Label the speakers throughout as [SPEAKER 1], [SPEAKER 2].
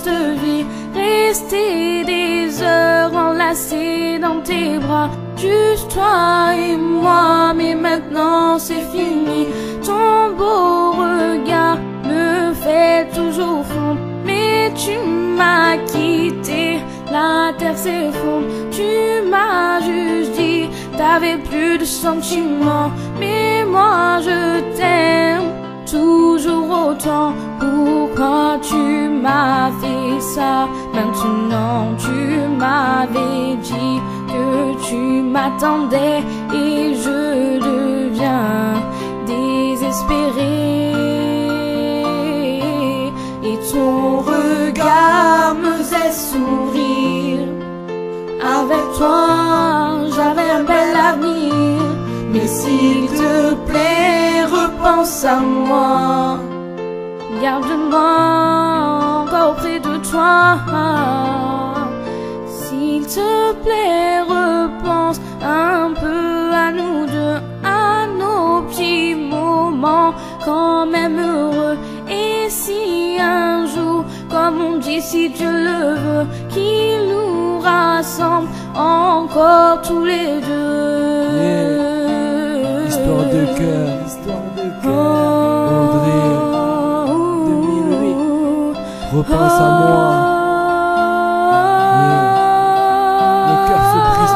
[SPEAKER 1] cette vie, rester des heures enlacées dans tes bras, juste toi et moi, mais maintenant c'est fini. Ton beau regard me fait toujours fondre, mais tu m'as quitté, la terre s'effondre. Tu m'as juste dit, t'avais plus de sentiments, mais moi je t'aime toujours autant. Pourquoi tu m'as fait ça maintenant? Tu m'avais dit que tu m'attendais et je deviens désespéré. Et ton regard me faisait sourire. Avec toi, j'avais un bel avenir. Mais s'il te plaît, repense à moi. Garde-moi encore près de toi. S'il te plaît, repense un peu à nous deux, à nos petits moments quand même heureux. Et si un jour, comme on dit, si Dieu le veut, qu'il nous rassemble encore tous les deux.
[SPEAKER 2] Yeah. Histoire de cœur, André, 2008, repense à moi. Yeah. Le cœur se brise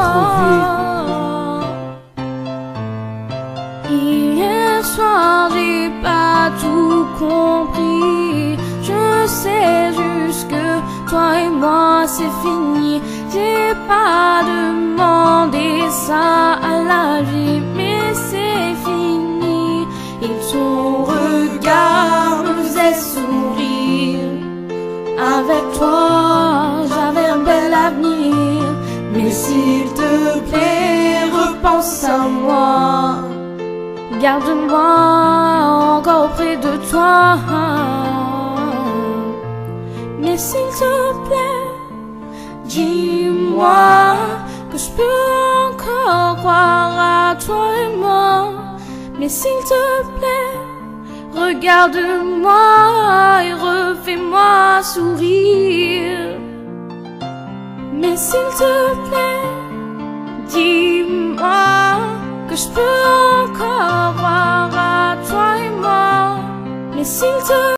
[SPEAKER 2] trop vite.
[SPEAKER 1] Hier soir j'ai pas tout compris, je sais juste que toi et moi c'est fini. J'ai pas demandé ça à la vie, mais c'est fini. Et ton regard me faisait sourire. Avec toi, j'avais un bel avenir. Mais s'il te plaît, repense à moi. Garde-moi encore près de toi. Mais s'il te plaît, dis-moi que je peux encore croire à toi et moi. Mais s'il te plaît, regarde-moi et refais-moi sourire. Mais s'il te plaît, dis-moi que je peux encore croire à toi et moi. Mais s'il te